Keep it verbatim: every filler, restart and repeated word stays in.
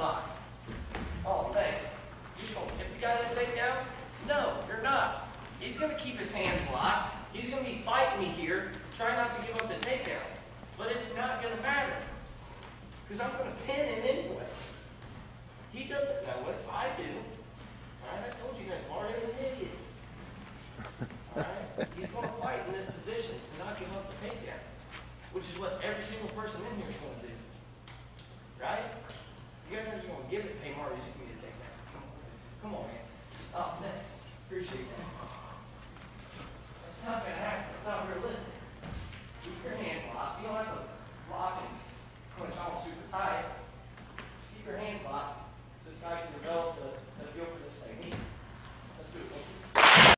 lock. Oh, thanks. You're just going to hit the guy that takedown? No, you're not. He's going to keep his hands locked. He's going to be fighting me here, trying not to give up the takedown. But it's not going to matter, because I'm going to pin him anyway. He doesn't know it. I do. All right, I told you guys, Mario's an idiot. All right? He's going to fight in this position to not give up the takedown, which is what every single person in here is going to do. Right? You guys are just going to give it. Hey, Mario, you give me the takedown. Come on. Come on, man. Oh, next.